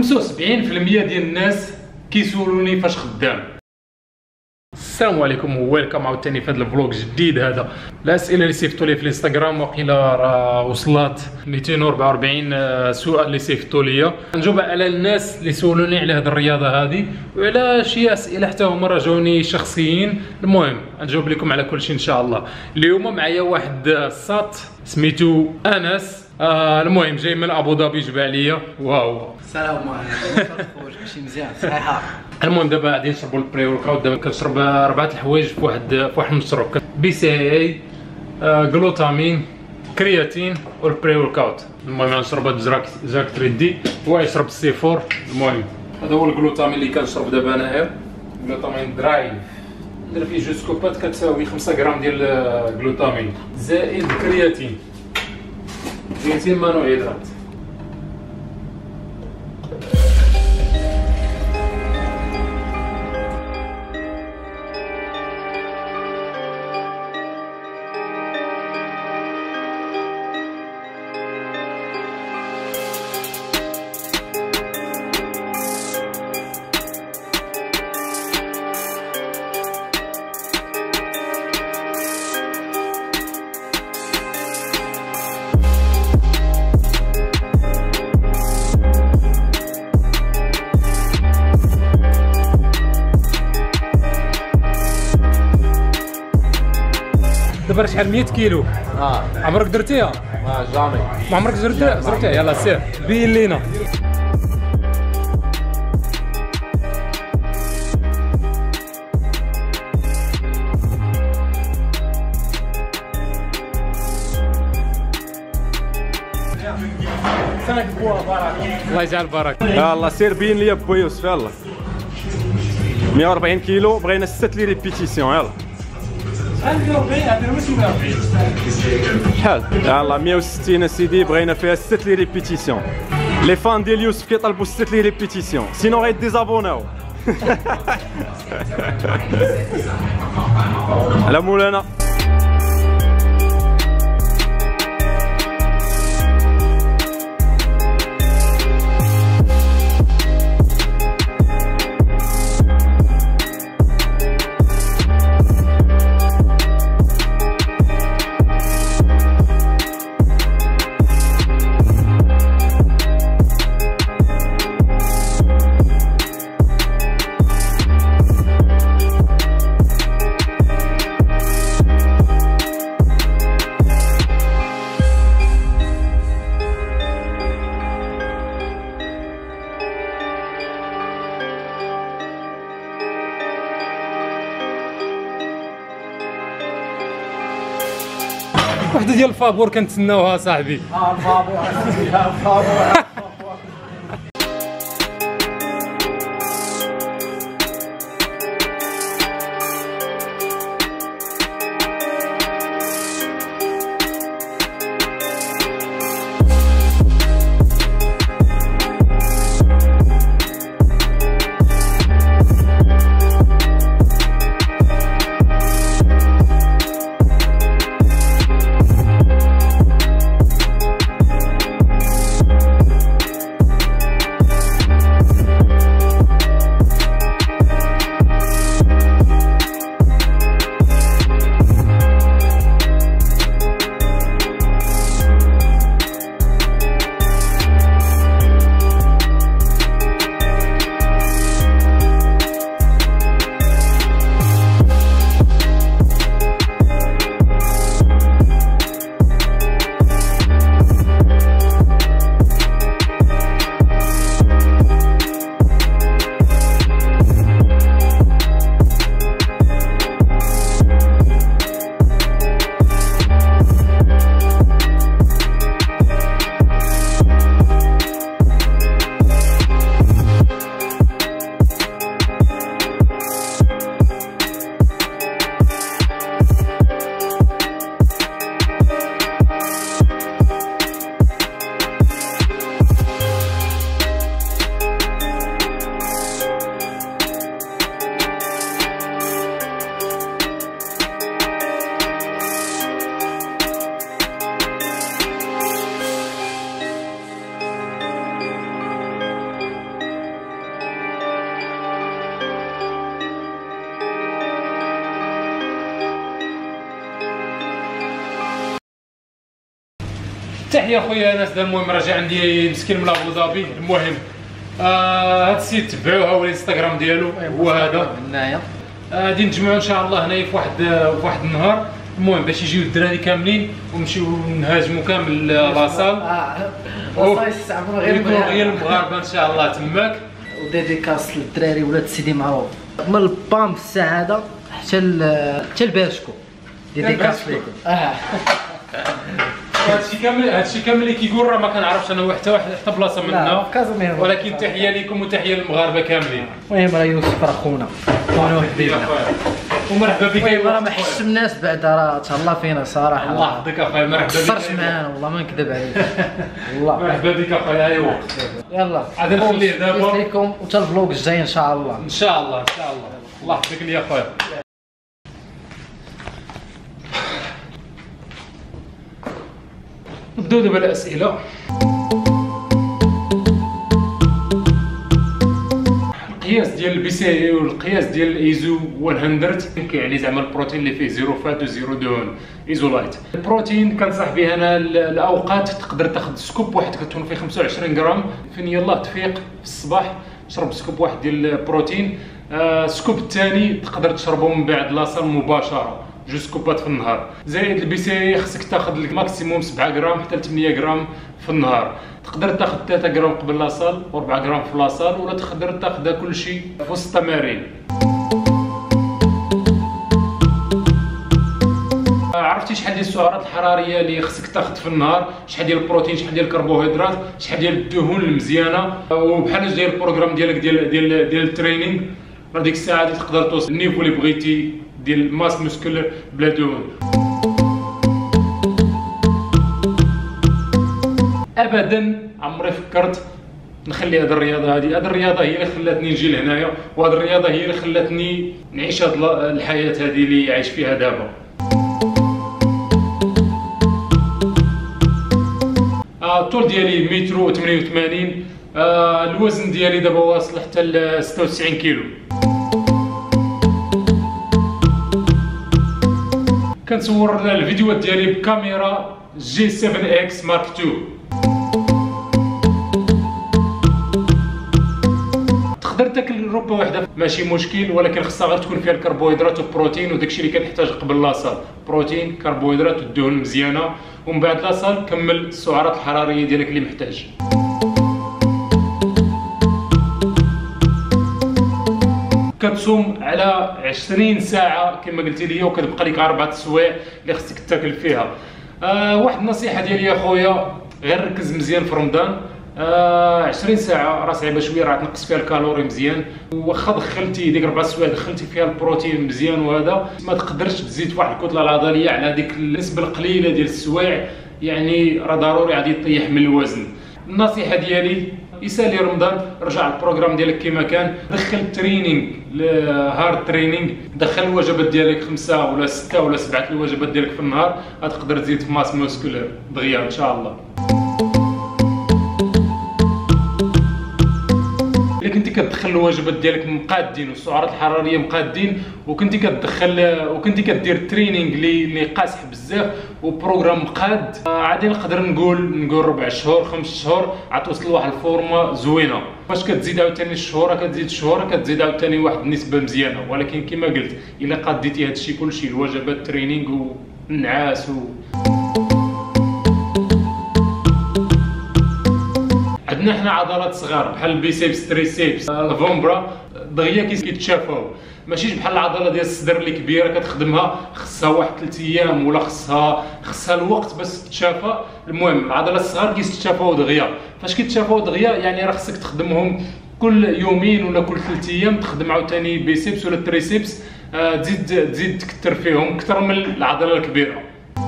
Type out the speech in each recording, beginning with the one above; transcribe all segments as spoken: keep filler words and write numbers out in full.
خمسة وسبعين بالمية ديال الناس كيسولوني فاش خدام. السلام عليكم وويلكم عاوتاني في هذا الفلوق جديد. هذا الاسئله اللي صيفطوا لي في الانستغرام وقيلا راه وصلت مئتين وأربعة وأربعين سؤال اللي صيفطوا لي. نجاوب على الناس اللي سولوني على هذه الرياضه هذه وعلى شي اسئله حتى هما راه جاوني شخصيين. المهم نجاوب لكم على كل شيء ان شاء الله. اليوم معايا واحد الساط سميتو انس. آه المهم جاي من ابو ظبي جبع ليا. واو السلام عليكم. ماشي مزيان صحيحه. المهم دابا غادي نشربوا البري ورك اوت. دابا كنشرب اربعه الحوايج في واحد في واحد المشروب: بي سي اي، جلوتامين، كرياتين والبري ورك اوت. المهم غنشرب هاد جاك تريدي هو يشرب السي فور. المهم هذا هو الجلوتامين اللي كنشرب دابا انايا. جلوتامين درايف ندير فيه جوج كوبات كتساوي خمسة غرام ديال الجلوتامين زائد كرياتين. كرياتين مانو هيدرات. دابا شحال مية كيلو؟ اه عمرك درتيها؟ ما جامي. ما عمرك جربتها؟ جربتها؟ يلا سير بين لينا. الله يجعل البركه. يلا سير بين ليا بو يوسف. يلا مية وأربعين كيلو بغينا ستة لي ريبيتيسيون. يلا شحال مية وأربعين؟ هذه ماشي مية وأربعين. شحال؟ يلا مية وستين اسيدي بغينا فيها ستة لي ريبيتيسيون. لي فان ديال يوسف كيطلبوا ستة لي ريبيتيسيون سينو غيديزابوناو. على مولانا. وحده ديال الفابور كنتسناوها صاحبي. اه الفابور الفابور. تحيه خويا انس. المهم راجع عندي مسكين من ابو ظبي. المهم آه هاد السيد تبعوه هو الانستغرام ديالو هو هذا هنايا. غادي نجمعوا ان شاء الله هنايا في واحد في واحد النهار. المهم باش يجيو الدراري كاملين ونمشيو نهاجموا كامل لاصال. اه لاصال يستعملوا غير غير المغاربه ان شاء الله تماك. وديديكاس للدراري ولاد سيدي معروف من البام في السعاده حتى حتى الباشكو. ديديكاس ليكم. اه هادشي كامل هادشي كامل اللي كيقول راه ما كنعرفش انا حتى واحد حتى بلاصه منا، ولكن تحيه لكم وتحيه للمغاربه كاملين. المهم راه يوسف راه خونا خونا وحبيبنا ومرحبا بك. راه ما حسش الناس بعدا راه تهلا فينا صراحه. الله يحفظك اخويا. مرحبا بك. ما قصرش معانا والله ما نكذب عليك والله. مرحبا بك اخويا. ايوا يلا غادي نخليه دابا لكم وتا الفلوق الجاي ان شاء الله. ان شاء الله ان شاء الله. الله يحفظك لي اخويا. نبداو دابا الاسئله. القياس ديال البي سي اي والقياس ديال الايزو مية كيعني زعما البروتين اللي فيه زيرو فات وزيرو دهون ايزولايت. البروتين كنصح به انا الاوقات تقدر تاخذ سكوب واحد كتكون فيه خمسة وعشرين غرام فين يلاه تفيق في الصباح تشرب سكوب واحد ديال البروتين. آه سكوب الثاني تقدر تشربه من بعد لاصال مباشره جوج سكوبات في النهار. زائد البي سي خصك تاخذ الماكسيموم سبعة غرام حتى ثمانية غرام في النهار. تقدر تاخذ ثلاثة غرام قبل لاصال و4 غرام في لاصال، ولا تقدر تاخذ كل شيء في وسط التمارين. عرفتي شحال ديال السعرات الحراريه اللي خصك تاخذ في النهار، شحال ديال البروتين، شحال ديال الكربوهيدرات، شحال ديال الدهون المزيانه، وبحال ديال البروغرام ديالك ديال ديال ديال الترينينغ. راه ديك الساعه غادي تقدر توصل للنيفو اللي بغيتي ديال الماس موسكولير بلا دهون. ابدا عمري فكرت نخلي هذه الرياضه هذه. هذه الرياضه هي اللي خلاتني نجي لهنايا، وهذه الرياضه هي اللي خلاتني نعيش هذه الحياه هذه اللي عايش فيها دابا. آه الطول ديالي متر وثمانية وثمانين. آه الوزن ديالي دابا واصل حتى ل ستة وتسعين كيلو. كنصور الفيديوهات ديالي بكاميرا جي سبعة اكس مارك اثنين. تقدر تاكل ربه واحده ماشي مشكل، ولكن خصها غير تكون فيها الكربوهيدرات والبروتين وداكشي اللي كتحتاج قبل لاصال. بروتين، كربوهيدرات والدهون مزيانه، ومن بعد لاصال كمل السعرات الحراريه ديالك اللي محتاج. كتصوم على عشرين ساعه كما قلتي لي، وكتبقى لك اربعه السوايع اللي خصك تاكل فيها. آه واحد النصيحه ديالي يا خويا، غير ركز مزيان في رمضان. آه عشرين ساعه راه صعيبه شويه، راه تنقص فيها الكالوري مزيان، واخا دخلتي ديك اربع السوايع دخلتي فيها البروتين مزيان وهذا، ما تقدرش تزيد واحد الكتله العضليه على ديك النسبه القليله ديال السوايع، يعني راه ضروري غادي يطيح من الوزن. النصيحه ديالي يسالي رمضان، رجع البروغرام ديالك كما كان، دخل ترينينغ هارد ترينينغ، دخل الوجبات ديالك خمسه ولا سته ولا سبعه الوجبات ديالك في النهار، غتقدر تزيد في ماس موسكولير دغيا ان شاء الله. الا كنتي كتدخل الوجبات ديالك مقادين والسعرات الحراريه مقادين، وكنتي كتدخل وكنتي كدير الترينينغ اللي اللي قاصح بزاف وبروغرام مقاد، عادي نقدر نقول نقول ربع شهور خمس شهور غتوصل لواحد الفورمه زوينه. فاش كتزيد عاوتاني الشهور كتزيد الشهور كتزيد عاوتاني واحد النسبه مزيانه، ولكن كما قلت الا قاديتي هادشي كلشي، الوجبات الترينينغ والنعاس و عندنا حنا عضلات صغار بحال البيسيبس، تريسيبس، الفومبرا دغيا كيتشافاو، ماشيش بحال العضله ديال الصدر اللي كبيره كتخدمها خصها واحد ثلاث ايام ولا خصها خصها الوقت باش تتشافى. المهم العضلات الصغار كيتشافاو دغيا. فاش كيتشافاو دغيا يعني راه خصك تخدمهم كل يومين ولا كل ثلاث ايام، تخدم عاوتاني بيسيبس ولا تريسيبس، آه تزيد تزيد تكثر فيهم اكثر من العضله الكبيره.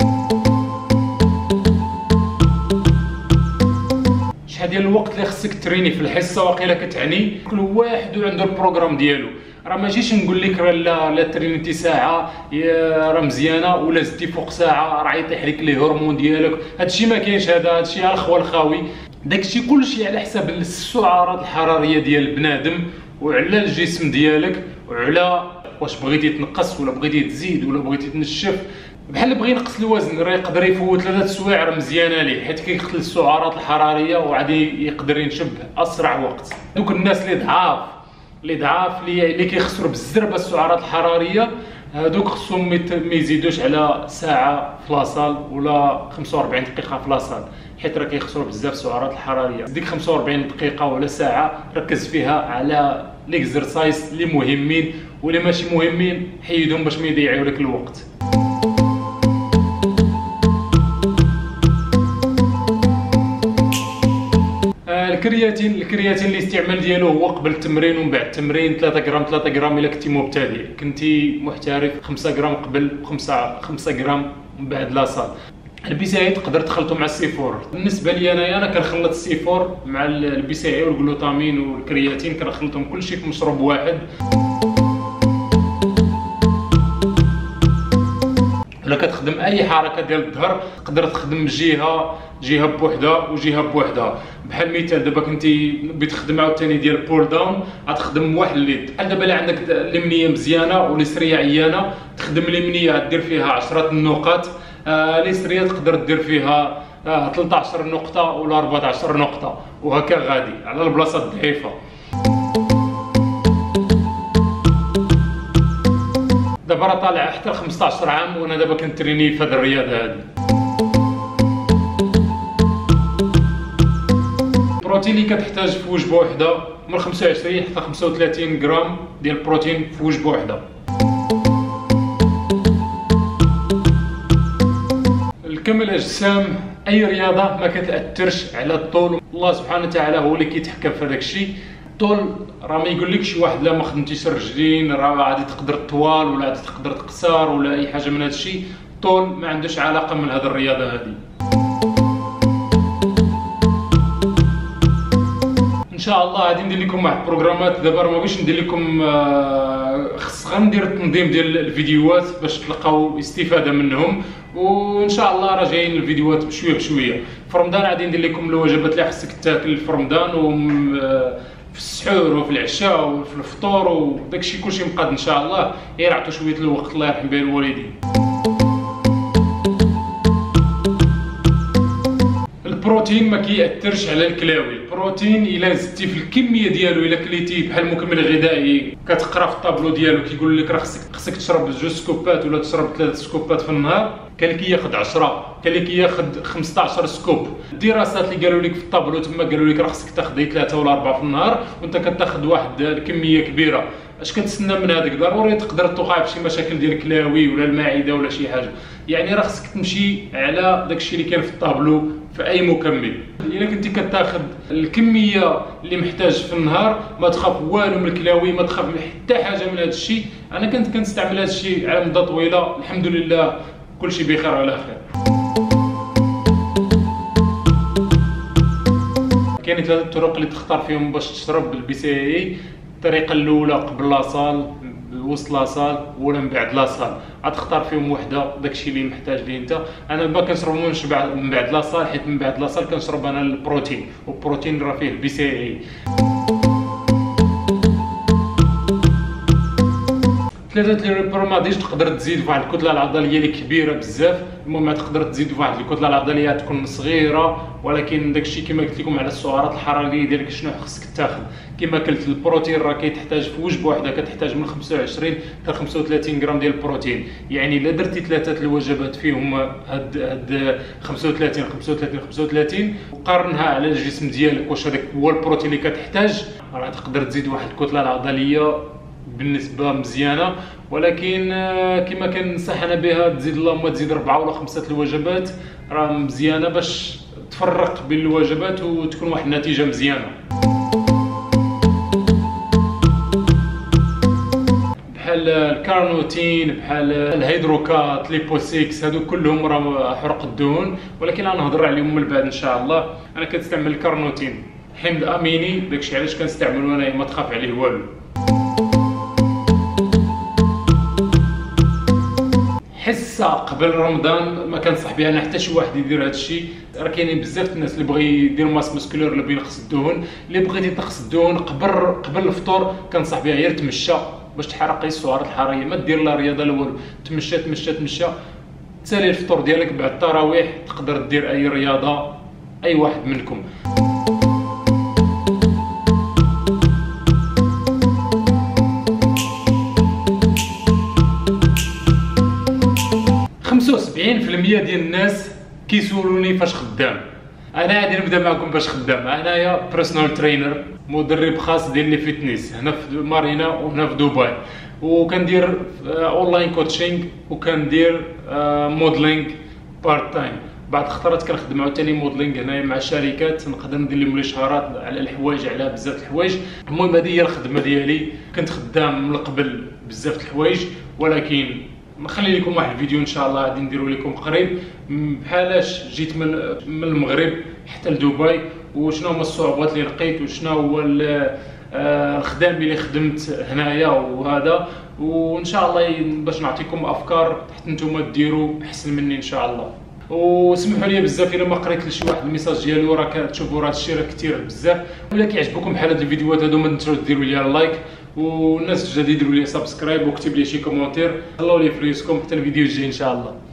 شحال ديال الوقت اللي خصك تريني في الحصه واقيلا كتعني، كل واحد عنده البروغرام ديالو. راه ماجيش نقول لك راه لا لا ترينيتي ساعه راه مزيانه، ولا زدتي فوق ساعه راه يطيح لك لي هرمون ديالك. هادشي ما كاينش، هذا هادشي على الخوا الخاوي. داكشي كلشي على حساب السعرات الحراريه ديال البنادم، وعلى الجسم ديالك، وعلى واش بغيتي تنقص ولا بغيتي تزيد ولا بغيتي تنشف. بحال اللي بغى ينقص الوزن راه يقدر يفوت ثلاثه سوايع راه مزيانه ليه، حيت كيقتل السعرات الحراريه وعادي يقدر ينشب اسرع وقت. دوك الناس اللي ضعاف اللي ضعاف اللي اللي كيخسروا بزاف السعرات الحراريه هادوك خصهم ما يزيدوش على ساعه في لاصال ولا خمسة وأربعين دقيقه في لاصال، حيت راه كيخسروا بزاف السعرات الحراريه. ديك خمسة وأربعين دقيقه ولا ساعه ركز فيها على ليكزرسايز اللي مهمين، واللي ماشي مهمين حيدهم باش ما يضيعوا لك الوقت. الكرياتين الكرياتين الاستعمال ديالو هو قبل التمرين ومن بعد التمرين ثلاثة غرام ثلاثة غرام الا كنتي مبتدئ، كنتي محترف خمسة غرام قبل وخمسة خمسة غرام من بعد لاصال. البيساعي تقدر تخلطو مع السيفور. بالنسبه لي انايا انا كنخلط السيفور مع البيساعي والجلوتامين والكرياتين، كنخلطهم كلشي في مشروب واحد. ولا كتخدم اي حركه ديال الظهر تقدر تخدم جهه جهه بوحدها وجهه بوحدها. بحال مثال دابا كنتي بتخدم عاوتاني ديال بول داون غتخدم واحد اليد، بحال دابا اللي عندك اليمنيه مزيانه واليسريه عيانه تخدم اليمنيه دير فيها عشرة النقاط، آه اليسريه تقدر دير فيها آه ثلاثة عشر نقطه ولا أربعة عشر نقطه، وهكا غادي على البلاصه الضعيفه. دابا راه طالع حتى ل خمسة عشر عام وانا دابا كنتريني في هذه الرياضه هذه. البروتين اللي كتحتاج في وجبه واحده من خمسة وعشرين حتى خمسة وثلاثين غرام ديال البروتين في وجبه واحده. الكمال الاجسام اي رياضه ما كتاثرش على الطول، الله سبحانه وتعالى هو اللي كيتحكم في هذاك الشيء. الطول راه ما يقولكش واحد لا ما خدمتيش الرجلين راه غادي تقدر طوال ولا غادي تقدر تقصر ولا اي حاجه من هذا الشيء. الطول ما عندوش علاقه من هذه الرياضه هذه. ان شاء الله غادي ندير لكم واحد البروغرامات دابا، ما بغيتش ندير لكم خص غندير التنظيم ديال الفيديوهات باش تلقاو استفاده منهم، وان شاء الله راه جايين الفيديوهات بشويه بشويه. في رمضان غادي ندير لكم الوجبات اللي خصك تاكل في رمضان و في السحور وفي العشاء وفي الفطور وداكشي كلشي مقاد ان شاء الله. غير عطوا شويه الوقت الله يرحم به الوالدين. البروتين ما كيأثرش على الكلاوي. البروتين الا زدتي في الكميه ديالو، الا كليتي بحال المكمل الغذائي كتقرا في الطابلو ديالو كيقول لك راه خصك خصك تشرب جوج سكوبات ولا تشرب ثلاث سكوبات في النهار، كان اللي كياخذ عشرة كان اللي كياخذ خمسة عشر سكوب. الدراسات اللي قالوا لك في الطابلو تما قالوا لك راه خصك تاخذ ثلاثه ولا اربعه في النهار وانت كتاخذ واحد الكميه كبيره. اش كتسنى من هذاك؟ ضروري تقدر توقع في شي مشاكل ديال الكلاوي ولا المعده ولا شي حاجه. يعني راه خصك تمشي على داكشي اللي كاين في الطابلو في اي مكمل. الا كنتي كتاخذ الكميه اللي محتاج في النهار ما تخاف والو من الكلاوي، ما تخاف من حتى حاجه من هذا الشيء. انا كنت كنستعمل هذا الشيء على مده طويله، الحمد لله كلشي بخير على خير. كاين ثلاثه طرق اللي تختار فيهم باش تشرب البيساعي. الطريقه الاولى قبل لاصال، وسط لاصال، ولا من بعد لاصال. غتختار فيهم وحده داكشي اللي محتاج ليه انت. انا ما كنشرب من بعد لاصال، حيت من بعد لاصال كنشرب انا البروتين، والبروتين راه فيه البيساعي. ثلاثه البروماديج تقدر تزيد فواحد الكتله العضليه اللي كبيره بزاف. المهم تقدر تزيد فواحد الكتله العضليه تكون صغيره، ولكن داكشي كما قلت لكم على السعرات الحراريه ديالك شنو خصك تاخذ. كما قلت البروتين راه كيتحتاج في وجبه واحده كتحتاج من خمسة وعشرين حتى خمسة وثلاثين غرام ديال البروتين. يعني الا درتي ثلاثه الوجبات فيهم هاد هاد خمسة وثلاثين خمسة وثلاثين خمسة وثلاثين وقارنها على الجسم ديالك واش هذاك هو البروتين اللي كتحتاج، راه تقدر تزيد واحد الكتله العضليه بالنسبه مزيانه. ولكن كما كنصح انا بها تزيد اللهم تزيد اربعه ولا خمسه الوجبات راه مزيانه باش تفرق بين الوجبات وتكون واحد النتيجه مزيانه. بحال الكارنوتين، بحال الهيدروكات، ليبوسيكس، هادو كلهم راه حرق الدهون، ولكن انا نهضر عليهم من بعد ان شاء الله. انا كنستعمل الكارنوتين حمض اميني، داكشي علاش كنستعملو انا ما تخاف عليه والو. حصه قبل رمضان ما كنصح بها انا حتى شي واحد يدير هذا الشيء. راه كاينين بزاف الناس اللي بغى يدير ماس مسكولير اللي بغى ينقص الدهون. اللي بغيتي تنقص الدهون قبل قبل الفطور كنصح بها غير تمشى باش تحرق السعرات الحراريه، ما دير لا رياضه لا والو. تمشى تمشى تمشى تسالي الفطور ديالك بعد التراويح، تقدر دير اي رياضه اي واحد منكم. خمسة وسبعين بالمية ديال الناس كيسولوني فاش خدام. انا غادي نبدا معكم باش خدام. انايا بيرسونال ترينر، مدرب خاص ديال لي فيتنس هنا في مارينا وهنا في دبي، وكندير اونلاين كوتشينغ وكندير موديلينغ بارت تايم. بعض الخطرات كنخدم عاوتاني موديلينغ هنايا مع شركات، نقدر ندير لهم لي شهارات على الحوايج، على بزاف الحوايج. المهم هذه هي الخدمه ديالي. كنت خدام من قبل بزاف الحوايج، ولكن نخلي لكم واحد الفيديو ان شاء الله غادي نديرو لكم قريب بحالاش جيت من من المغرب حتى لدبي، وشنو هما الصعوبات اللي لقيت، وشنو هو الخدام اللي خدمت هنايا وهذا. وان شاء الله باش نعطيكم افكار حتى نتوما ديروا احسن مني ان شاء الله. وسمحوا لي بزاف الا ما قريت لشي واحد الميساج ديالو، راه كتشوفوا راه الشيء راه كثير بزاف. ولا كيعجبكم بحال هاد الفيديوهات هادو ما تنساوش ديروا لي لايك، والناس الجداد يديروا لي سبسكرايب وكتب لي شي كومونتير. خلوا لي فلوسكم حتى الفيديو الجاي ان شاء الله.